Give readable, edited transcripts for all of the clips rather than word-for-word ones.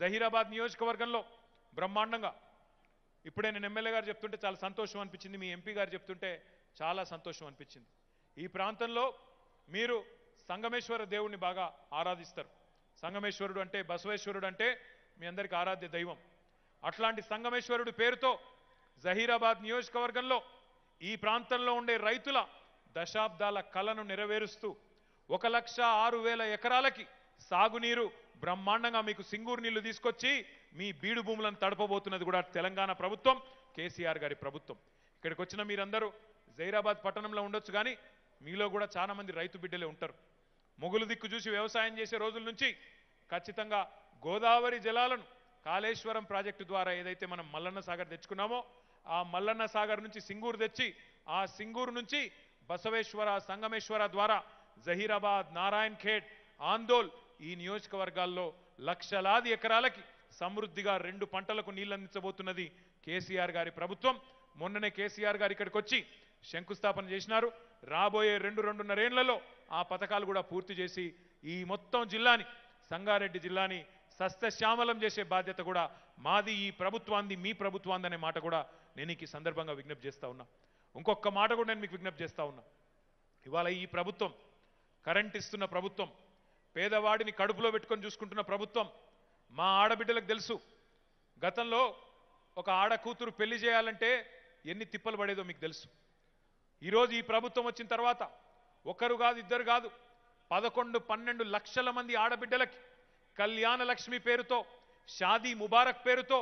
జహీరాబాద్ నియోజకవర్గంలో బ్రహ్మాండంగా ఇప్పుడే నేను ఎమ్మెల్యే గారు చెప్తుంటే చాలా సంతోషం అనిపించింది, మీ ఎంపీ గారు చెప్తుంటే చాలా సంతోషం అనిపించింది. ఈ ప్రాంతంలో మీరు సంగమేశ్వర దేవుణ్ణి బాగా ఆరాధిస్తారు. సంగమేశ్వరుడు అంటే బసవేశ్వరుడు అంటే మీ అందరికీ ఆరాధ్య దైవం. అట్లాంటి సంగమేశ్వరుడు పేరుతో జహీరాబాద్ నియోజకవర్గంలో ఈ ప్రాంతంలో ఉండే రైతుల దశాబ్దాల కలను నెరవేరుస్తూ 1,06,000 ఎకరాలకి సాగునీరు బ్రహ్మాండంగా మీకు సింగూరు నీళ్లు తీసుకొచ్చి మీ బీడు భూములను తడపబోతున్నది కూడా తెలంగాణ ప్రభుత్వం, కేసీఆర్ గారి ప్రభుత్వం. ఇక్కడికి వచ్చిన మీరందరూ జహీరాబాద్ పట్టణంలో ఉండొచ్చు, కానీ మీలో కూడా చాలా మంది రైతు బిడ్డలే ఉంటారు. మొగులు దిక్కు చూసి వ్యవసాయం చేసే రోజుల నుంచి ఖచ్చితంగా గోదావరి జలాలను కాళేశ్వరం ప్రాజెక్టు ద్వారా ఏదైతే మనం మల్లన్న సాగర్ తెచ్చుకున్నామో ఆ మల్లన్న సాగర్ నుంచి సింగూరు తెచ్చి ఆ సింగూరు నుంచి బసవేశ్వర సంగమేశ్వర ద్వారా జహీరాబాద్, నారాయణ్ ఖేడ్, ఆందోల్ ఈ నియోజకవర్గాల్లో లక్షలాది ఎకరాలకి సమృద్ధిగా 2 పంటలకు నీళ్లు అందించబోతున్నది కేసీఆర్ గారి ప్రభుత్వం. మొన్ననే కేసీఆర్ గారు ఇక్కడికి వచ్చి శంకుస్థాపన చేసినారు. రాబోయే 2-2.5 ఏళ్లలో ఆ పథకాలు కూడా పూర్తి చేసి ఈ మొత్తం జిల్లాని, సంగారెడ్డి జిల్లాని సస్యశ్యామలం చేసే బాధ్యత కూడా మాది, ఈ ప్రభుత్వాంది, మీ ప్రభుత్వాంది అనే మాట కూడా నేను ఈ సందర్భంగా విజ్ఞప్తి చేస్తా ఉన్నా. ఇంకొక మాట కూడా నేను మీకు విజ్ఞప్తి చేస్తా ఉన్నా. ఇవాళ ఈ ప్రభుత్వం కరెంట్ ఇస్తున్న ప్రభుత్వం, పేదవాడిని కడుపులో పెట్టుకొని చూసుకుంటున్న ప్రభుత్వం. మా ఆడబిడ్డలకు తెలుసు, గతంలో ఒక ఆడకూతురు పెళ్లి చేయాలంటే ఎన్ని తిప్పలు పడేదో మీకు తెలుసు. ఈరోజు ఈ ప్రభుత్వం వచ్చిన తర్వాత ఒకరు కాదు, ఇద్దరు కాదు, 11-12 లక్షల మంది ఆడబిడ్డలకి కళ్యాణ లక్ష్మి పేరుతో, షాదీ ముబారక్ పేరుతో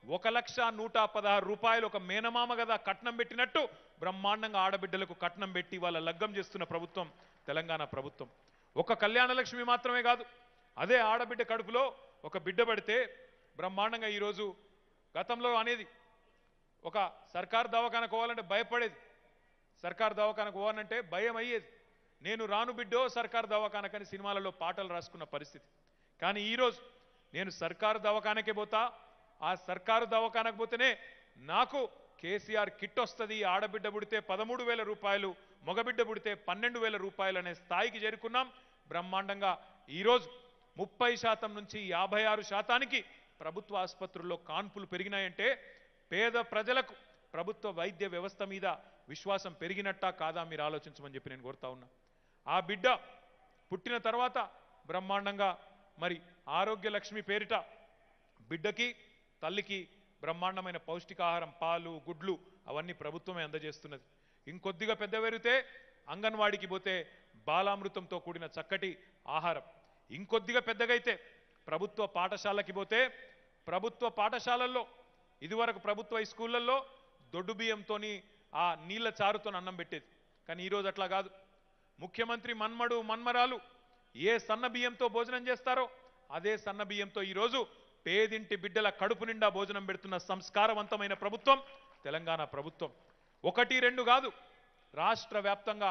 1,116 రూపాయలు ఒక మేనమామ కదా కట్నం పెట్టినట్టు బ్రహ్మాండంగా ఆడబిడ్డలకు కట్నం పెట్టి వాళ్ళ లగ్గం చేస్తున్న ప్రభుత్వం తెలంగాణ ప్రభుత్వం. ఒక కళ్యాణ లక్ష్మి మాత్రమే కాదు, అదే ఆడబిడ్డ కడుపులో ఒక బిడ్డ పడితే బ్రహ్మాండంగా ఈరోజు, గతంలో అనేది ఒక సర్కారు దవాఖానకు పోవాలంటే భయపడేది, సర్కారు దవాఖానకు పోవాలంటే భయం అయ్యేది. నేను రాను బిడ్డో సర్కారు దవాఖానకని సినిమాలలో పాటలు రాసుకున్న పరిస్థితి. కానీ ఈరోజు నేను సర్కారు దవాఖానకే పోతా, ఆ సర్కారు దవాఖానకు పోతేనే నాకు కేసీఆర్ కిట్ వస్తుంది. ఆడబిడ్డ పుడితే 13,000 రూపాయలు, మగబిడ్డ పుడితే 12,000 రూపాయలు అనే స్థాయికి చేరుకున్నాం. బ్రహ్మాండంగా ఈరోజు 30% నుంచి 56% ప్రభుత్వ ఆసుపత్రుల్లో కాన్పులు పెరిగినాయంటే పేద ప్రజలకు ప్రభుత్వ వైద్య వ్యవస్థ మీద విశ్వాసం పెరిగినట్టా కాదా మీరు ఆలోచించమని చెప్పి నేను కోరుతా ఉన్నా. ఆ బిడ్డ పుట్టిన తర్వాత బ్రహ్మాండంగా మరి ఆరోగ్య లక్ష్మి పేరిట బిడ్డకి తల్లికి బ్రహ్మాండమైన పౌష్టికాహారం, పాలు, గుడ్లు అవన్నీ ప్రభుత్వమే అందజేస్తున్నది. ఇంకొద్దిగా పెద్ద పెరిగితే అంగన్వాడికి పోతే బాలామృతంతో కూడిన చక్కటి ఆహారం. ఇంకొద్దిగా పెద్దగైతే ప్రభుత్వ పాఠశాలకి పోతే ప్రభుత్వ పాఠశాలల్లో ఇదివరకు ప్రభుత్వ స్కూళ్ళల్లో దొడ్డు బియ్యంతోని ఆ నీళ్ల చారుతో అన్నం పెట్టేది. కానీ ఈరోజు అట్లా కాదు. ముఖ్యమంత్రి మన్మడు మన్మరాలు ఏ సన్న బియ్యంతో భోజనం చేస్తారో అదే సన్న బియ్యంతో ఈరోజు పేదింటి బిడ్డల కడుపు నిండా భోజనం పెడుతున్న సంస్కారవంతమైన ప్రభుత్వం తెలంగాణ ప్రభుత్వం. 1-2 కాదు, రాష్ట్ర వ్యాప్తంగా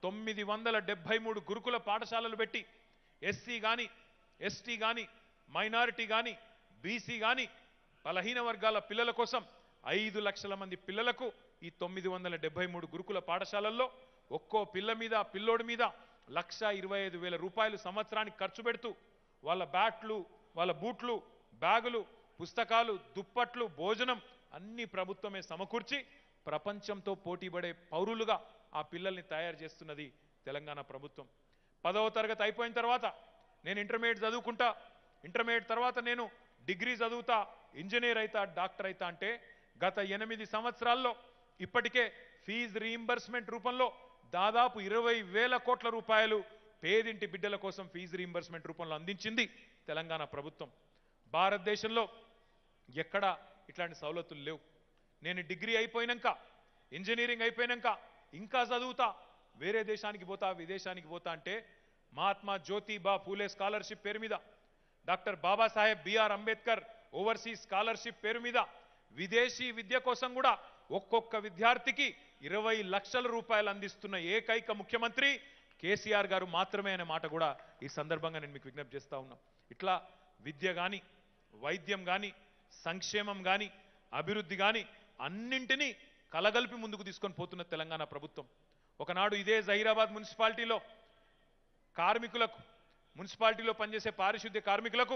973 గురుకుల పాఠశాలలు పెట్టి ఎస్సీ కానీ, ఎస్టీ కానీ, మైనారిటీ కానీ, బీసీ కానీ బలహీన వర్గాల పిల్లల కోసం 5 లక్షల మంది పిల్లలకు ఈ 973 గురుకుల పాఠశాలల్లో ఒక్కో పిల్ల మీద, పిల్లోడి మీద 1,25,000 రూపాయలు సంవత్సరానికి ఖర్చు పెడుతూ వాళ్ళ బ్యాట్లు, వాళ్ళ బూట్లు, బ్యాగులు, పుస్తకాలు, దుప్పట్లు, భోజనం అన్ని ప్రభుత్వమే సమకూర్చి ప్రపంచంతో పోటీపడే పౌరులుగా ఆ పిల్లల్ని తయారు చేస్తున్నది తెలంగాణ ప్రభుత్వం. 10వ తరగతి అయిపోయిన తర్వాత నేను ఇంటర్మీడియట్ చదువుకుంటా, ఇంటర్మీడియట్ తర్వాత నేను డిగ్రీ చదువుతా, ఇంజనీర్ అయితా, డాక్టర్ అయితా అంటే గత 8 సంవత్సరాల్లో ఇప్పటికే ఫీజు రీయింబర్స్మెంట్ రూపంలో దాదాపు 20,000 కోట్ల రూపాయలు పేదింటి బిడ్డల కోసం ఫీజు రీయింబర్స్మెంట్ రూపంలో అందించింది తెలంగాణ ప్రభుత్వం. భారతదేశంలో ఎక్కడ ఇట్లాంటి సౌలతులు లేవు. నేను డిగ్రీ అయిపోయినాక, ఇంజనీరింగ్ అయిపోయినాక ఇంకా చదువుతా, వేరే దేశానికి పోతా, విదేశానికి పోతా అంటే మహాత్మా జ్యోతిబా ఫూలే స్కాలర్షిప్ పేరు మీద, doctor Babasaheb B R Ambedkar overseas scholarship పేరు మీద విదేశీ విద్య కోసం కూడా ఒక్కొక్క విద్యార్థికి 20 లక్షల రూపాయలు అందిస్తున్న ఏకైక ముఖ్యమంత్రి కేసీఆర్ గారు మాత్రమే అనే మాట కూడా ఈ సందర్భంగా నేను మీకు విజ్ఞప్తి చేస్తా ఉన్నా. ఇట్లా విద్య కానీ, వైద్యం కానీ, సంక్షేమం కానీ, అభివృద్ధి కానీ అన్నింటినీ కలగలిపి ముందుకు తీసుకొని పోతున్న తెలంగాణ ప్రభుత్వం. ఒకనాడు ఇదే జహీరాబాద్ మున్సిపాలిటీలో కార్మికులకు, మున్సిపాలిటీలో పనిచేసే పారిశుద్ధ్య కార్మికులకు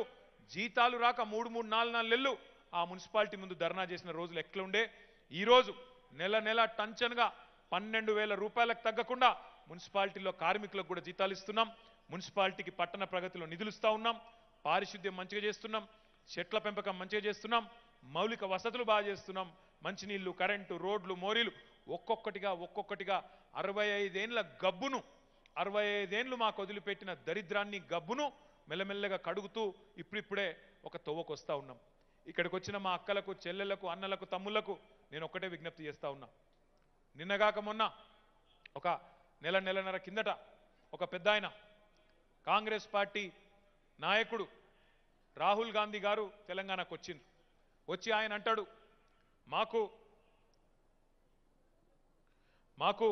జీతాలు రాక 3-4 నెలలు ఆ మున్సిపాలిటీ ముందు ధర్నా చేసిన రోజులు ఎట్లుండే ఈరోజు నెల టంచన్గా 12,000 రూపాయలకు తగ్గకుండా మున్సిపాలిటీలో కార్మికులకు కూడా జీతాలు ఇస్తున్నాం. మున్సిపాలిటీకి పట్టణ ప్రగతిలో నిధులు ఇస్తా ఉన్నాం. పారిశుద్ధ్యం మంచిగా చేస్తున్నాం. చెట్ల పెంపకం మంచిగా చేస్తున్నాం. మౌలిక వసతులు బాగా చేస్తున్నాం. మంచినీళ్లు, కరెంటు, రోడ్లు, మోరీలు ఒక్కొక్కటిగా 65 ఏళ్ల గబ్బును 65 ఏళ్లు మాకు వదిలిపెట్టిన దరిద్రాన్ని గబ్బును మెల్లమెల్లగా కడుగుతూ ఇప్పుడిప్పుడే ఒక తవ్వకు వస్తా ఉన్నాం. ఇక్కడికి వచ్చిన మా అక్కలకు, చెల్లెళ్లకు, అన్నలకు, తమ్ముళ్లకు నేను ఒక్కటే విజ్ఞప్తి చేస్తా ఉన్నా. నిన్నగాక మొన్న ఒక నెలన్నర కిందట ఒక పెద్దాయన కాంగ్రెస్ పార్టీ నాయకుడు రాహుల్ గాంధీ గారు తెలంగాణకు వచ్చింది. వచ్చి ఆయన అంటాడు, మాకు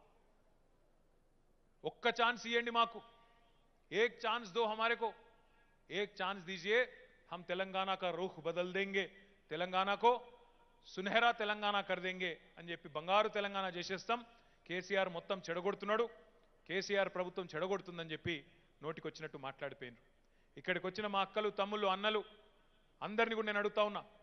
ఒక్క ఛాన్స్ ఇవ్వండి, మాకు एक चांस दो हमारे को, एक चांस दीजिए, हम तेलंगाना का रुख बदल देंगे, तेलंगाना को సునహరా తెలంగాణ कर देंगे అని చెప్పి బంగారు తెలంగాణ చేసేస్తాం. కేసీఆర్ మొత్తం చెడగొడుతున్నాడు, కేసీఆర్ ప్రభుత్వం చెడగొడుతుందని చెప్పి నోటికొచ్చినట్టు మాట్లాడిపోయినారు. ఇక్కడికి వచ్చిన మా అక్కలు, తమ్ముళ్ళు, అన్నలు అందరినీ కూడా నేను అడుగుతా ఉన్నా,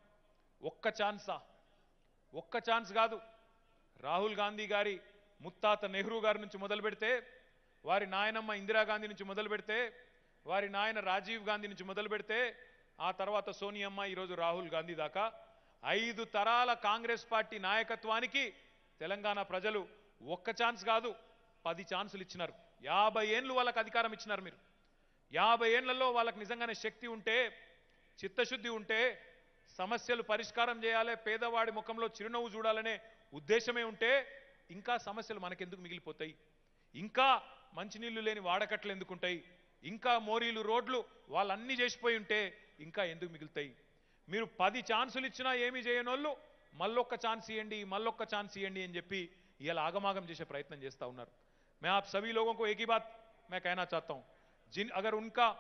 ఒక్క ఛాన్స్ కాదు. రాహుల్ గాంధీ గారి ముత్తాత నెహ్రూ గారి నుంచి మొదలు పెడితే, వారి నాయనమ్మ ఇందిరాగాంధీ నుంచి మొదలు పెడితే, వారి నాయన రాజీవ్ గాంధీ నుంచి మొదలు పెడితే, ఆ తర్వాత సోనియమ్మ, ఈరోజు రాహుల్ గాంధీ దాకా 5 తరాల కాంగ్రెస్ పార్టీ నాయకత్వానికి తెలంగాణ ప్రజలు ఒక్క ఛాన్స్ కాదు 10 ఛాన్సులు ఇచ్చినారు. 50 ఏళ్ళు వాళ్ళకి అధికారం ఇచ్చినారు. మీరు 50 ఏళ్లలో వాళ్ళకి నిజంగానే శక్తి ఉంటే, చిత్తశుద్ధి ఉంటే, సమస్యలు పరిష్కారం చేయాలి, పేదవాడి ముఖంలో చిరునవ్వు చూడాలనే ఉద్దేశమే ఉంటే ఇంకా సమస్యలు మనకెందుకు మిగిలిపోతాయి? ఇంకా మంచినీళ్లు లేని వాడకట్లు ఎందుకుంటాయి? ఇంకా మోరీలు, రోడ్లు వాళ్ళన్నీ చేసిపోయి ఉంటే ఇంకా ఎందుకు మిగులుతాయి? మీరు 10 ఛాన్సులు ఇచ్చినా ఏమీ చేయనోళ్ళు మళ్ళొక్క ఛాన్స్ ఇవ్వండి అని చెప్పి ఇలా ఆగమాగం చేసే ప్రయత్నం చేస్తూ ఉన్నారు. मैं आप सभी लोगों को एक ही बात मैं कहना चाहता हूं, अगर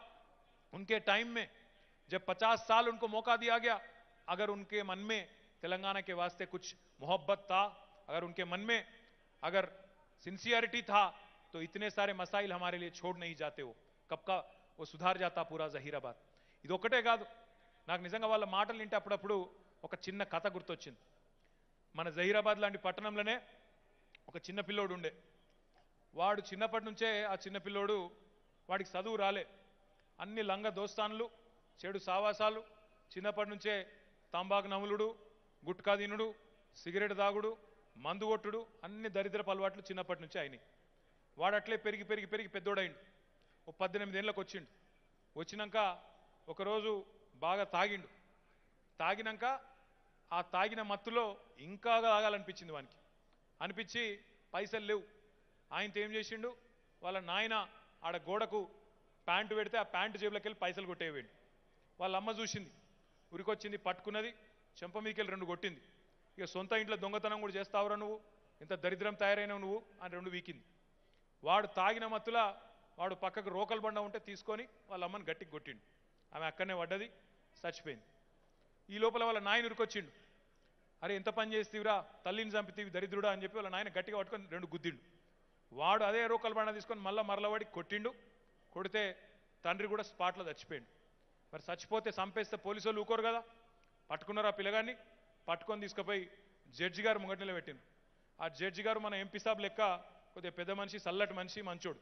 उनके टाइम में जब 50 साल उनको मौका दिया गया, अगर उनके मन में तेलंगाना के वास्ते कुछ मोहब्बत था, अगर उनके मन में अगर सिंसियरिटी था, तो इतने सारे मसाइल हमारे लिए छोड़ नहीं जाते. कब का वो सुधार जाता पूरा जहीराबाद. ఇది ఒక్కటే కాదు, నాకు నిజంగా వాళ్ళ మాటలు వింటే అప్పుడప్పుడు ఒక చిన్న కథ గుర్తొచ్చింది. మన జహీరాబాద్ లాంటి పట్టణంలోనే ఒక చిన్న పిల్లోడు ఉండే. వాడు చిన్నప్పటి నుంచే ఆ చిన్న పిల్లోడు, వాడికి చదువు రాలే, అన్ని లంగ దోస్తాన్లు, చెడు సావాసాలు, చిన్నప్పటి నుంచే తంబాకు నములుడు, గుట్కా తినుడు, సిగరెట్ తాగుడు, మందు కొట్టుడు, అన్ని దరిద్రపు అలవాట్లు చిన్నప్పటి నుంచే అయినాయి. వాడు అట్లే పెరిగి పెరిగి పెరిగి పెద్దోడైండు. ఓ 18 ఏళ్ళకి వచ్చిండు. వచ్చినాక ఒకరోజు బాగా తాగిండు. తాగినాక ఆ తాగిన మత్తులో ఇంకా తాగాలనిపించింది వానికి. అనిపించి పైసలు లేవు. ఆయనతో ఏం చేసిండు, వాళ్ళ నాయన ఆడ గోడకు ప్యాంటు పెడితే ఆ ప్యాంటు జేబులోకి వెళ్ళి పైసలు కొట్టేవేయండి. వాళ్ళ అమ్మ చూసింది, ఉరికొచ్చింది, పట్టుకున్నది, చెంప మీకెళ్ళి 2 కొట్టింది. ఇక సొంత ఇంట్లో దొంగతనం కూడా చేస్తావురా నువ్వు, ఇంత దరిద్రం తయారైనావు నువ్వు అని 2 వీకింది. వాడు తాగిన మత్తులా వాడు పక్కకు రోకల్ బండ ఉంటే తీసుకొని వాళ్ళ అమ్మని గట్టికి కొట్టిండు. ఆమె అక్కడనే పడ్డది, చచ్చిపోయింది. ఈ లోపల వాళ్ళ నాయన ఉరికొచ్చిండు. అరే ఎంత పని చేస్తీవిరా, తల్లిని చంపితీవి దరిద్రుడా అని చెప్పి వాళ్ళ నాయన గట్టిగా పట్టుకొని 2 గుద్దిండు. వాడు అదే రోకల్ బండ తీసుకొని మరలవాడి కొట్టిండు. కొడితే తండ్రి కూడా స్పాట్లో చచ్చిపోయిండు. మరి చచ్చిపోతే చంపేస్తే పోలీసు వాళ్ళు ఊకోరు కదా, పట్టుకున్నారు ఆ పిల్లగాన్ని. పట్టుకొని తీసుకుపోయి జడ్జి గారు ముంగటిలో పెట్టిండు. ఆ జడ్జి గారు మన ఎంపీ సాబ్ లెక్క కొద్దిగా పెద్ద మనిషి, చల్లటి మనిషి, మంచోడు.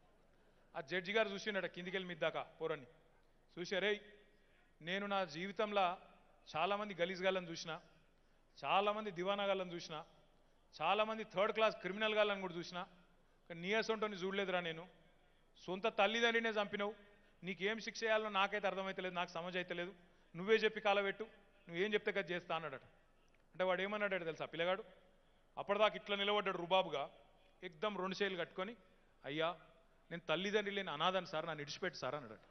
ఆ జడ్జి గారు చూసిండట కిందికెళ్ళి మిద్దాకా పోరని చూసి, అరే నేను నా జీవితంలో చాలామంది గలీజ్ గాళ్ళని చూసిన, చాలామంది దివానా గాళ్ళని చూసిన, చాలామంది 3rd క్లాస్ క్రిమినల్ గాళ్ళని కూడా చూసిన, కానీ నీ అసొంటోని చూడలేదురా. నేను సొంత తల్లిదండ్రినే చంపినవు, నీకేం శిక్ష చేయాలో నాకైతే అర్థమైతలేదు, నాకు సమజ్ అయితలేదు, నువ్వే చెప్పి కాలబెట్టు, నువ్వేం చెప్తే కదా చేస్తా అన్నాడట. అంటే వాడు ఏమన్నాడు తెలుసా పిల్లగాడు? అప్పటిదాకా ఇట్లా నిలబడ్డాడు రుబాబుగా, ఎక్దం 2 చేతులు కట్టుకొని, అయ్యా నేను తల్లిదండ్రి లేని అనాథని సార్, నన్ను ఇడిచిపెట్టు సార్ అన్నాడట.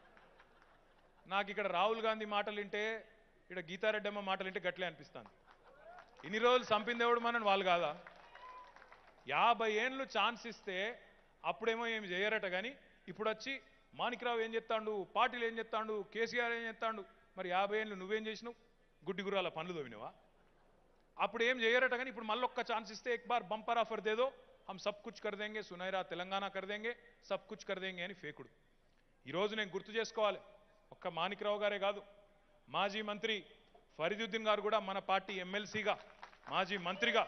నాకు ఇక్కడ రాహుల్ గాంధీ మాటలు వింటే, ఇక్కడ గీతారెడ్డి అమ్మ మాటలు వింటే గట్లే అనిపిస్తాను. ఇన్ని రోజులు చంపిందేవుడు మనని వాళ్ళు కాదా? 50 ఏళ్ళు ఛాన్స్ ఇస్తే అప్పుడేమో ఏమి చేయరట. కానీ ఇప్పుడు వచ్చి మాణిక్రావు ఏం చెప్తాడు, పాటిల్ ఏం చెప్తాడు, కేసీఆర్ ఏం చెప్తాడు, మరి 50 ఏళ్ళు నువ్వేం చేసినావు? గుడ్డి గుర్రాల పనులు తోవినవా? అప్పుడు ఏం చేయరట. కానీ ఇప్పుడు మళ్ళొక్క ఛాన్స్ ఇస్తే ఎక్ బార్ బంపర్ ఆఫర్ దేదో, హమ్ సబ్ కుచ్ కర్ దేంగే, సునైరా తెలంగాణ కర్ దేంగే, సబ్ కుచ్ కర్ దేంగే అని ఫేకుడు. ఈరోజు నేను గుర్తు చేసుకోవాలి, ఒక్క మాణిక్రావు గారే కాదు, మాజీ మంత్రి ఫరీదుద్దీన్ గారు కూడా మన పార్టీ ఎమ్మెల్సీగా మాజీ మంత్రిగా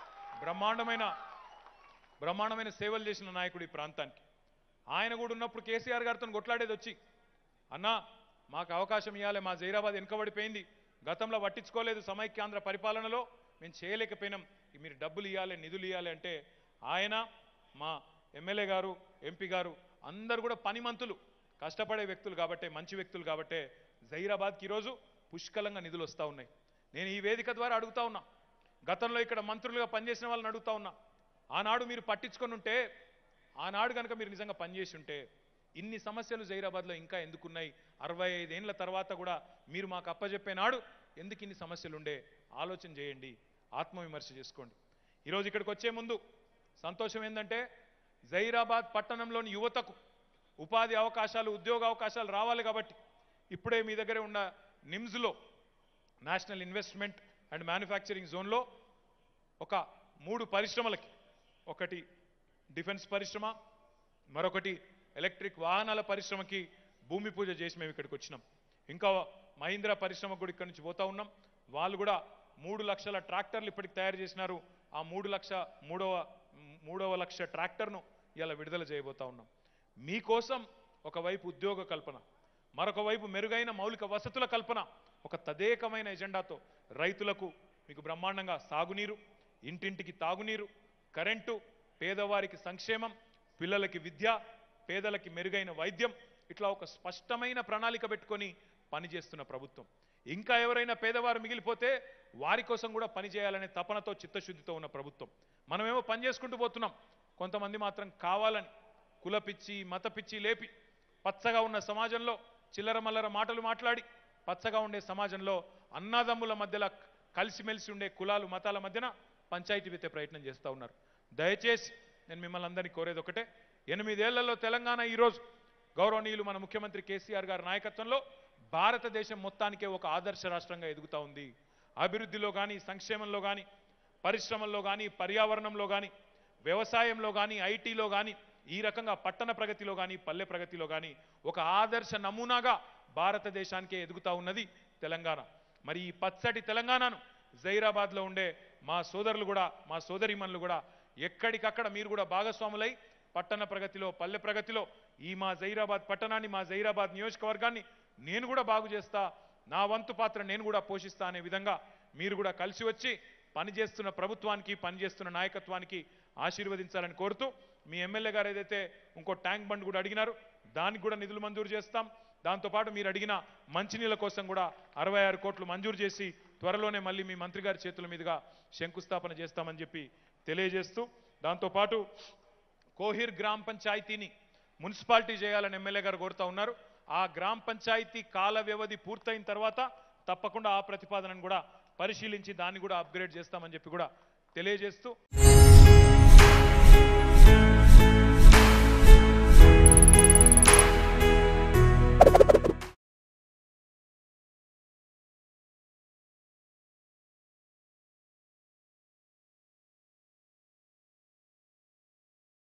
బ్రహ్మాండమైన సేవలు చేసిన నాయకుడు ఈ ప్రాంతానికి. ఆయన కూడా ఉన్నప్పుడు కేసీఆర్ గారితో కొట్లాడేది వచ్చి, అన్నా మాకు అవకాశం ఇవ్వాలి, మా జైరాబాద్ వెనుకబడిపోయింది, గతంలో పట్టించుకోలేదు, సమైక్యాంధ్ర పరిపాలనలో మేము చేయలేకపోయినాం, మీరు డబ్బులు ఇవ్వాలి, నిధులు ఇవ్వాలి అంటే ఆయన, మా ఎమ్మెల్యే గారు, ఎంపీ గారు అందరు కూడా పనిమంతులు, కష్టపడే వ్యక్తులు కాబట్టే, మంచి వ్యక్తులు కాబట్టే జైరాబాద్కి ఈరోజు పుష్కలంగా నిధులు వస్తూ ఉన్నాయి. నేను ఈ వేదిక ద్వారా అడుగుతా ఉన్నా, గతంలో ఇక్కడ మంత్రులుగా పనిచేసిన వాళ్ళని అడుగుతా ఉన్నా, ఆనాడు మీరు పట్టించుకొని ఉంటే, ఆనాడు కనుక మీరు నిజంగా పనిచేసి ఉంటే ఇన్ని సమస్యలు జైరాబాద్లో ఇంకా ఎందుకున్నాయి, 65 ఏళ్ల తర్వాత కూడా మీరు మాకు అప్పచెప్పే నాడు ఎందుకు ఇన్ని సమస్యలు ఉండే ఆలోచన చేయండి, ఆత్మవిమర్శ చేసుకోండి. ఈరోజు ఇక్కడికి వచ్చే ముందు సంతోషం ఏంటంటే, జైరాబాద్ పట్టణంలోని యువతకు ఉపాధి అవకాశాలు, ఉద్యోగ అవకాశాలు రావాలి కాబట్టి ఇప్పుడే మీ దగ్గర ఉన్న నిమ్స్లో, నేషనల్ ఇన్వెస్ట్మెంట్ అండ్ మ్యానుఫ్యాక్చరింగ్ జోన్లో ఒక 3 పరిశ్రమలకి, ఒకటి డిఫెన్స్ పరిశ్రమ, మరొకటి ఎలక్ట్రిక్ వాహనాల పరిశ్రమకి భూమి పూజ చేసి మేము ఇక్కడికి వచ్చినాం. ఇంకా మహీంద్రా పరిశ్రమకు కూడా ఇక్కడి నుంచి పోతా ఉన్నాం. వాళ్ళు కూడా 3 లక్షల ట్రాక్టర్లు ఇప్పటికి తయారు చేసినారు. ఆ 3 లక్ష ట్రాక్టర్ను ఇలా విడుదల చేయబోతా ఉన్నాం. మీకోసం ఒకవైపు ఉద్యోగ కల్పన, మరొక వైపు మెరుగైన మౌలిక వసతుల కల్పన, ఒక తదేకమైన ఎజెండాతో రైతులకు మీకు బ్రహ్మాండంగా సాగునీరు, ఇంటింటికి తాగునీరు, కరెంటు, పేదవారికి సంక్షేమం, పిల్లలకి విద్య, పేదలకి మెరుగైన వైద్యం, ఇట్లా ఒక స్పష్టమైన ప్రణాళిక పెట్టుకొని పనిచేస్తున్న ప్రభుత్వం. ఇంకా ఎవరైనా పేదవారు మిగిలిపోతే వారి కోసం కూడా పనిచేయాలనే తపనతో, చిత్తశుద్ధితో ఉన్న ప్రభుత్వం. మనమేమో పని చేసుకుంటూ పోతున్నాం. కొంతమంది మాత్రం కావాలని కులపిచ్చి, మతపిచ్చి లేపి, పచ్చగా ఉన్న సమాజంలో చిల్లర మల్లర మాటలు మాట్లాడి, పచ్చగా ఉండే సమాజంలో అన్నాదమ్ముల మధ్యలో కలిసిమెలిసి ఉండే కులాలు, మతాల మధ్యన పంచాయతీ పెట్టే ప్రయత్నం చేస్తూ ఉన్నారు. దయచేసి నేను మిమ్మల్ని అందరినీ కోరేది ఒకటే, 8 ఏళ్లలో తెలంగాణ ఈరోజు గౌరవనీయులు మన ముఖ్యమంత్రి కేసీఆర్ గారి నాయకత్వంలో భారతదేశం మొత్తానికే ఒక ఆదర్శ రాష్ట్రంగా ఎదుగుతూ ఉంది. అభివృద్ధిలో కానీ, సంక్షేమంలో కానీ, పరిశ్రమల్లో కానీ, పర్యావరణంలో కానీ, వ్యవసాయంలో కానీ, ఐటీలో కానీ, ఈ రకంగా పట్టణ ప్రగతిలో కానీ, పల్లె ప్రగతిలో కానీ ఒక ఆదర్శ నమూనాగా భారతదేశానికే ఎదుగుతూ ఉన్నది తెలంగాణ. మరి ఈ పచ్చటి తెలంగాణను జైరాబాద్లో ఉండే మా సోదరులు కూడా, మా సోదరీమణులు కూడా ఎక్కడికక్కడ మీరు కూడా భాగస్వాములై పట్టణ ప్రగతిలో, పల్లె ప్రగతిలో ఈ మా జైరాబాద్ పట్టణాన్ని, మా జైరాబాద్ నియోజకవర్గాన్ని నేను కూడా బాగు చేస్తా, నా వంతు పాత్ర నేను కూడా పోషిస్తా అనే విధంగా మీరు కూడా కలిసి వచ్చి పనిచేస్తున్న ప్రభుత్వానికి, పనిచేస్తున్న నాయకత్వానికి ఆశీర్వదించాలని కోరుతూ, మీ ఎమ్మెల్యే గారు ఏదైతే ఇంకో ట్యాంక్ బండ్ కూడా అడిగినారు, దానికి కూడా నిధులు మంజూరు చేస్తాం. దాంతోపాటు మీరు అడిగిన మంచినీళ్ళ కోసం కూడా 66 కోట్లు మంజూరు చేసి త్వరలోనే మళ్ళీ మీ మంత్రి గారి చేతుల మీదుగా శంకుస్థాపన చేస్తామని చెప్పి తెలియజేస్తూ, దాంతోపాటు కోహిర్ గ్రామ పంచాయతీని మున్సిపాలిటీ చేయాలని ఎమ్మెల్యే గారు కోరుతా ఉన్నారు. ఆ గ్రామ పంచాయతీ కాల వ్యవధి పూర్తయిన తర్వాత తప్పకుండా ఆ ప్రతిపాదనను కూడా పరిశీలించి దాన్ని కూడా అప్గ్రేడ్ చేస్తామని చెప్పి కూడా తెలియజేస్తూ